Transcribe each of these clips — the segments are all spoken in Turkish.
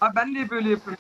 Abi ben niye böyle yapıyorum?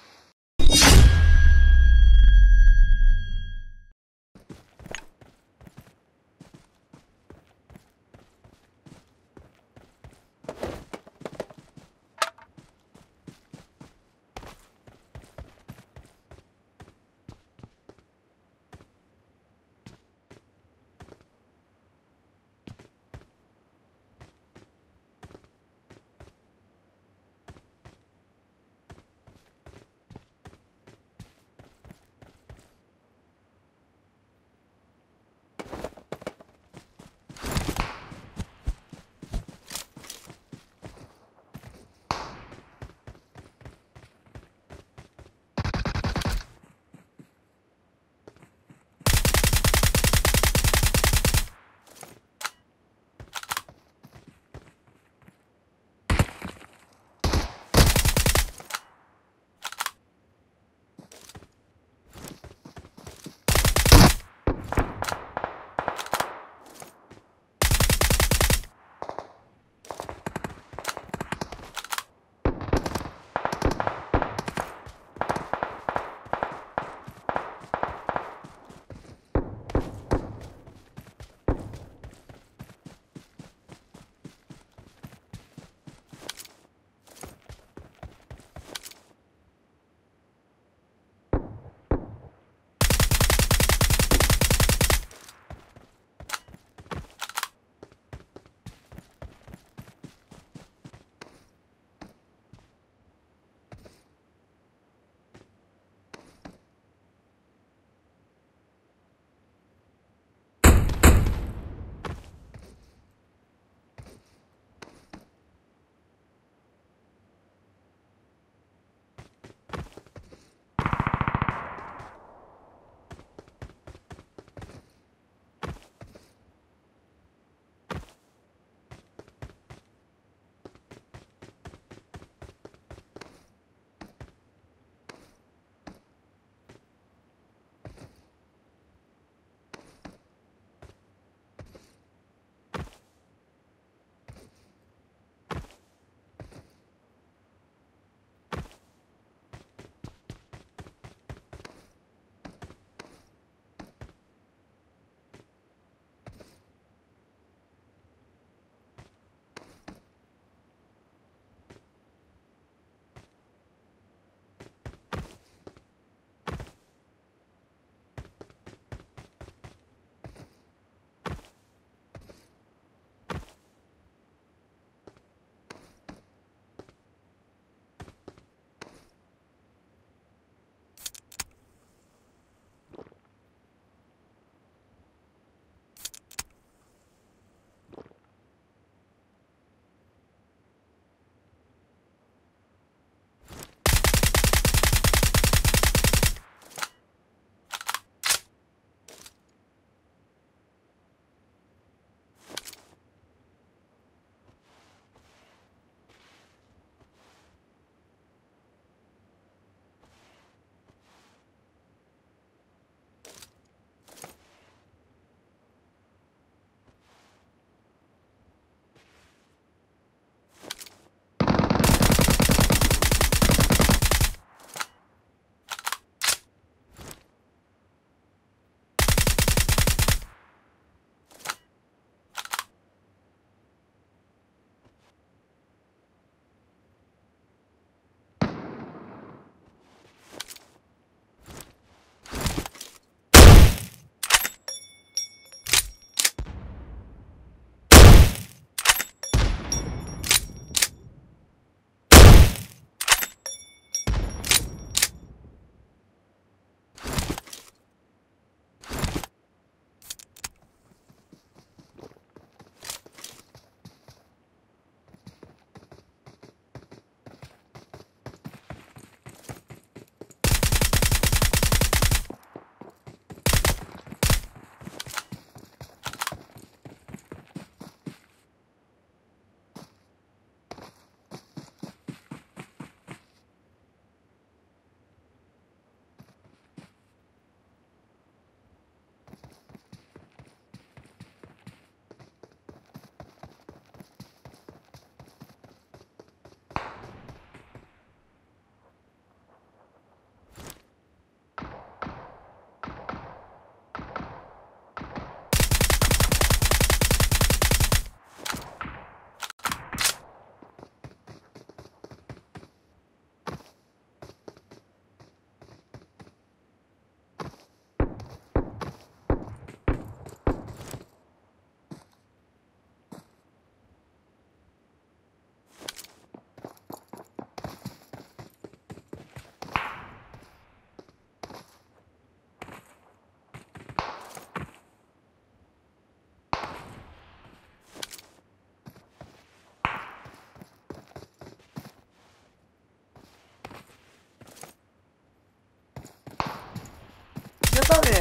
Cihat abi.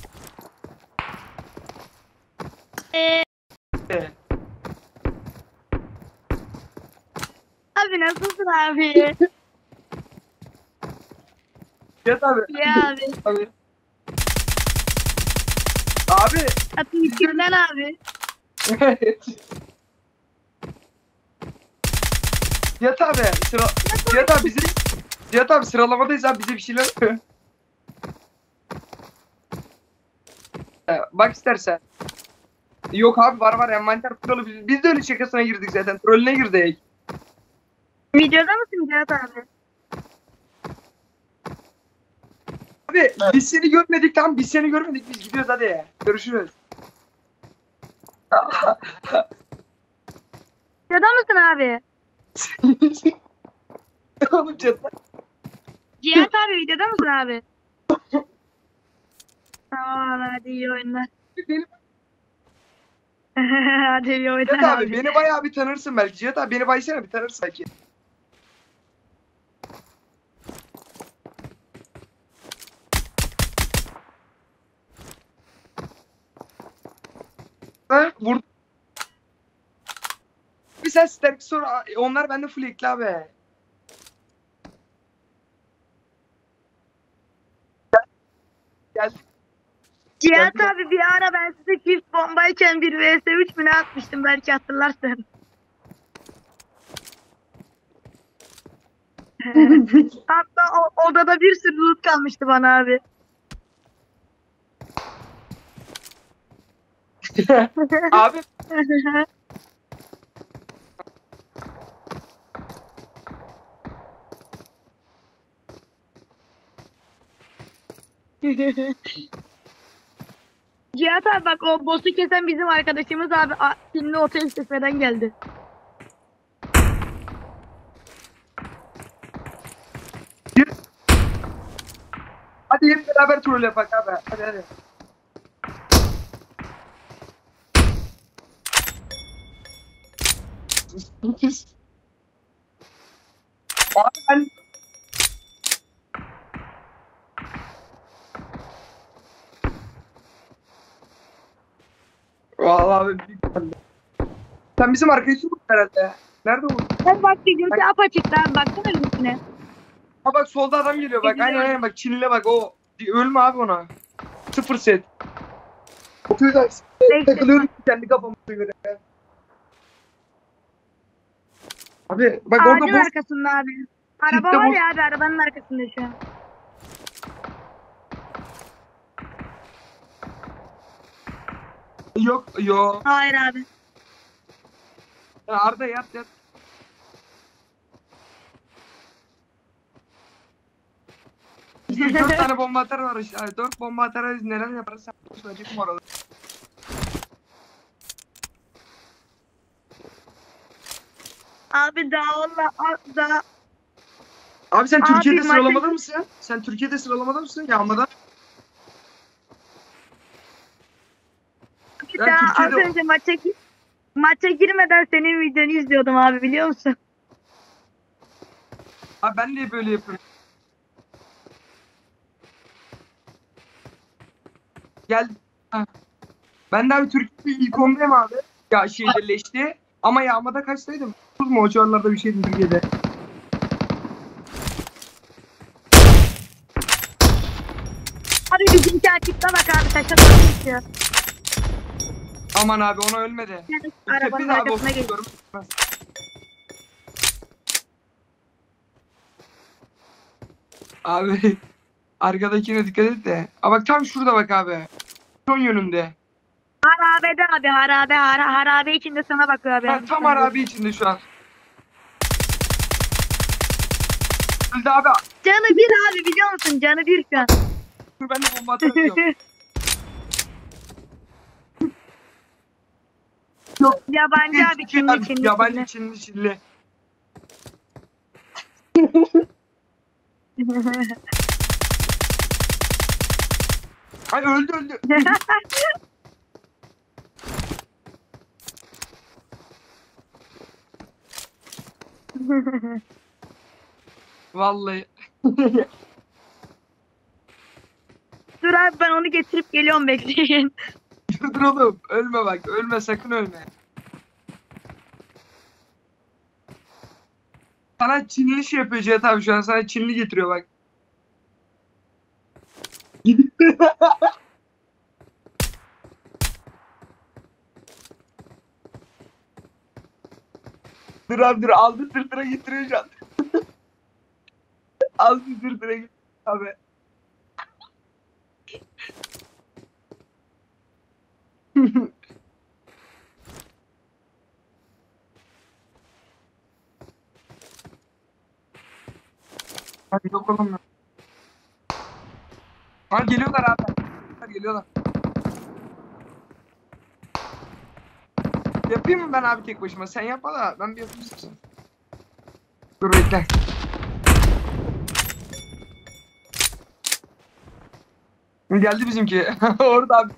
Abi nasılsın abi? Cihat abi. Ya abi. Abi. Abi. Atın kimden abi? Cihat abi. Cihat abi bizim. Cihat abi sıralamadayız abi, bize bir şeyler. Bak istersen. Yok abi, var envanter kuralı, biz de öyle şakasına girdik zaten. Trollüne girdik. Videoda mısın Cihat abi? Abi biz seni görmedik, tamam biz seni görmedik, biz gidiyoruz hadi. Görüşürüz. Videoda mısın abi? Oğlum Cihat abi. Cihat abi videoda mısın abi? Tamam hadi iyi oyunlar. Beni, Hadi iyi oyunlar Cihat abi abi. beni bayağı bir tanırsın belki. Cihat abi beni baysana bir tanırsın belki. Ha, vur. Bir sen Sterk sonra onlar bende full ekli abi. Gel. Cihat Gel. abi bir ara ben size çift bombayken bir vs 3 mü ne atmıştım belki hatırlarsın. Hatta o odada bir sürü loot kalmıştı bana abi. Abi Cihat abi bak o boss'u kesen bizim arkadaşımız abi şimdi otel seferen geldi. hadi hep beraber troll yapak abi. Hadi. Abi ben vallahi abi büyük ihtimalle. Sen bizim arkadaşımız herhalde. Nerede bu? Ben bak videosu apaçıktı abi baksana linkine. Ha bak solda adam geliyor bak. Aynen bak Çinli bak o. Ölme abi ona. Sıfır set. Oturuyor takılıyoruz kendi kafamıza göre. Abi bak orada Ağacın boş. arkasında abi. Araba Ciddi var boş. ya abi arabanın arkasında şu an. Yok. Hayır abi. Arda yat. 4 tane bomba atar var işte. 4 bomba atarız, neler yaparız sen söyleyecek mi orada? Abi daha valla daha Abi sen Abi Türkiye'de maçın- sıralamada mısın? Sen Türkiye'de sıralamada mısın? Yağmada. Ben daha az Türkiye'de önce maça girmeden senin videonu izliyordum abi biliyor musun? abi ben de böyle yapıyorum. Gel. Ha. Ben de abi Türkiye'de ilk 10'dayım abi. Ya şehirleşti. Ama yağmada kaçtaydım? 9 mu? O civarlarda bir şeydi Türkiye'de. Abi bizimki açıkta bak abi taşa doğru geçiyor. Aman abi ona ölmedi. Yani Bu arabanın tepe de abi arkasına geçiyor. oturuyorum. Abi arkadakine dikkat et de. Aa bak tam şurada bak abi. Son yönünde. Harabede abi harabe içinde sana bakıyor abi. Ha, tam arabi içinde şu an. Öldü abi. Canı bir abi biliyor musun? Canı bir şu an. Dur ben de bomba atıyorum. Yok. Yabancı abi Çinli. Yabancı Çinli. Ay öldü. Vallahi. Dur Dur abi ben onu getirip geliyorum bekleyin. Dur oğlum. Ölme bak. Ölme sakın ölme. Sana Çinli şey yapıyor Cihat abi şu an. Sana Çinli getiriyor bak. Gidip dur abi dur. Aldı tırtıra getiriyor şu an. Aldı tırtıra getiriyor abi. Hadi yok oğlum ya. Ha geliyorlar abi. Geliyorlar. Yapayım mı ben abi tek başıma? Sen yapma da ben bir yapayım istersen. Dur bekle. Geldi bizimki. Orada abi.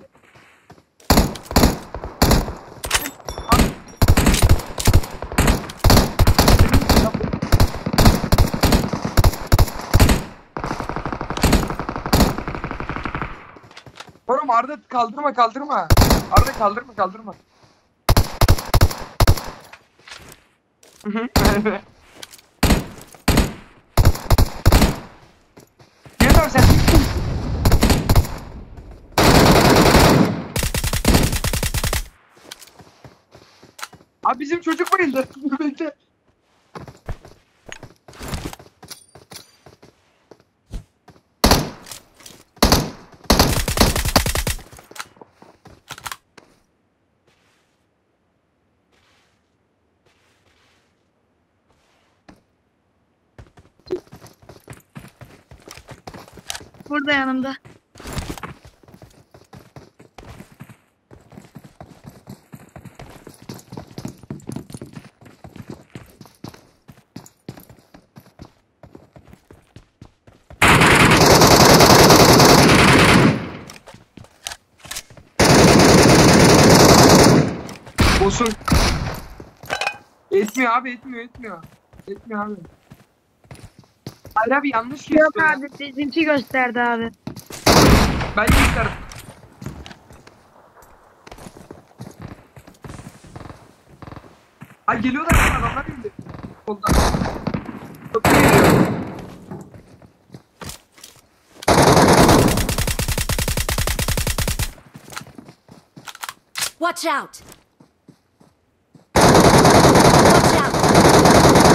Oğlum Arda kaldırma kaldırma. Arda kaldırma kaldırma. Hı hı. Cihat abi sen abi bizim çocuk bayıldı. Bekle. Burada yanımda. Olsun. Etmiyor abi etmiyor etmiyor. Etmiyor abi. Hayır abi yanlış Yok kesiyor ya. abi bizimki gösterdi abi. Ben gösterdim. Ay geliyorlar ya, adamlar geldi. Soldan. Kapıya geliyor. Watch out! Watch out!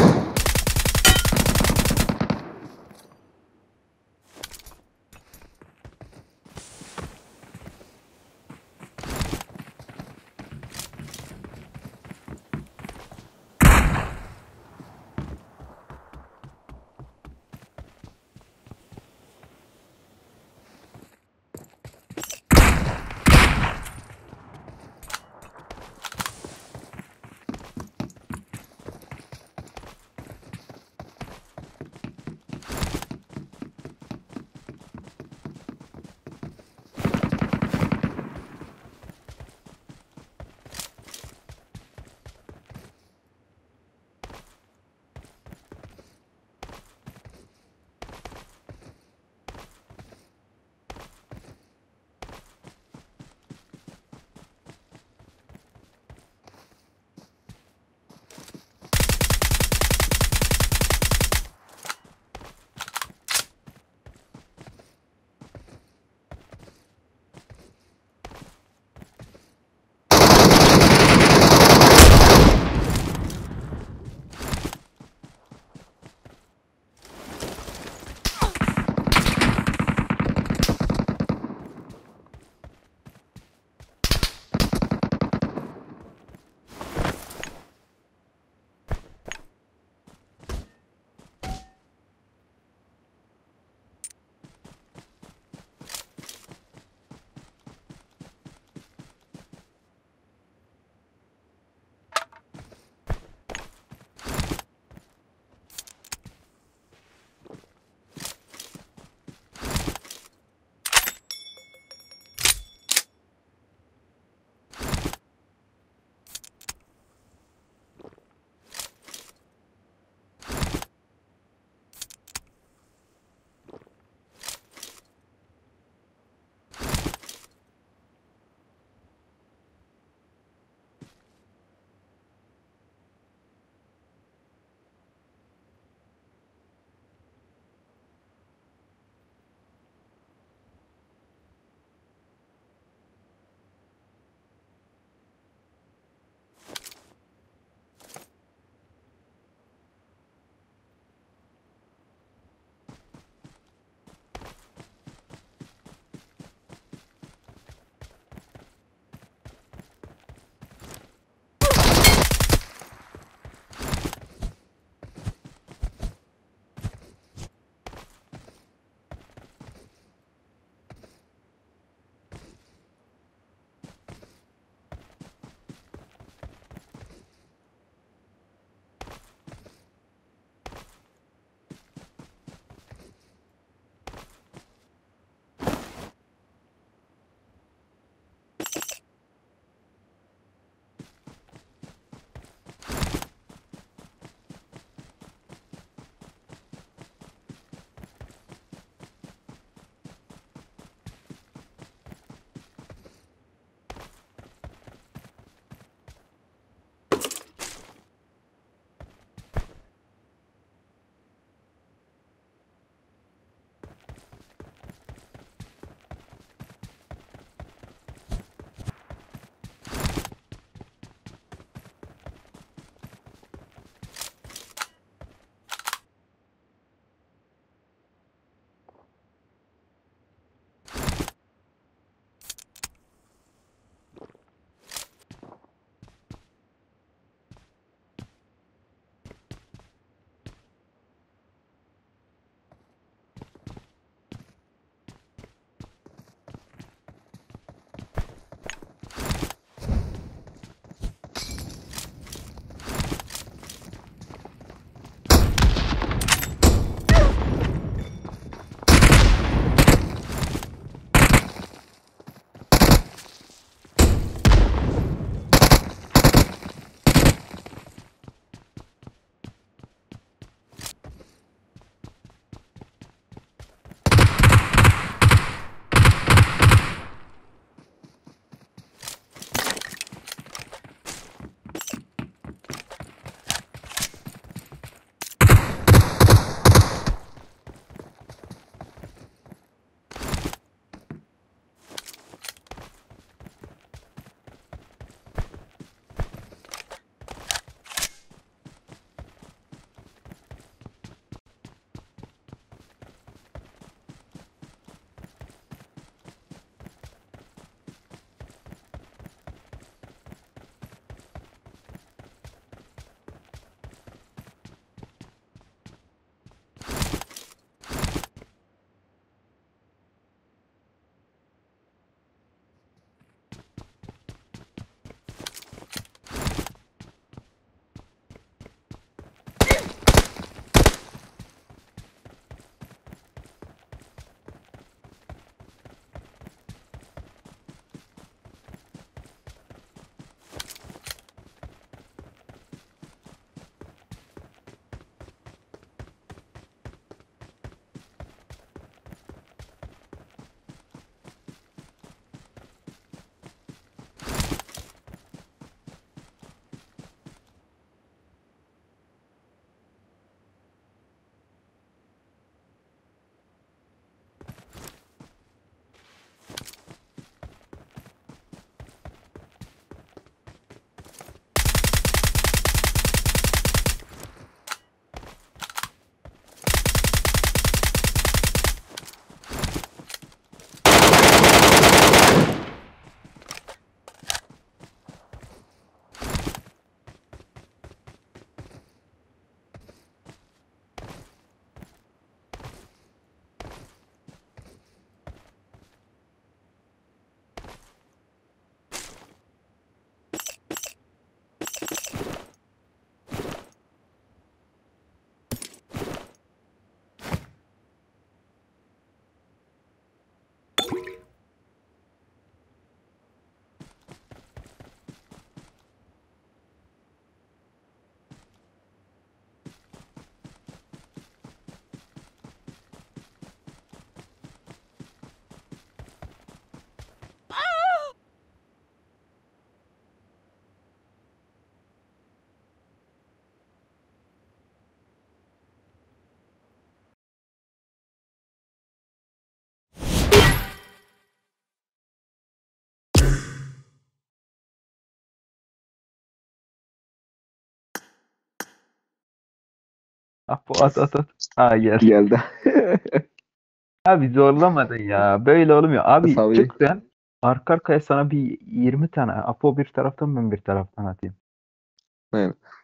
Apo at. Ha gel. Geldi. Abi zorlamadın ya. Böyle olmuyor. Abi Tabii. çık sen. Arka arkaya sana bir 20 tane. Apo bir taraftan ben bir taraftan atayım. Aynen.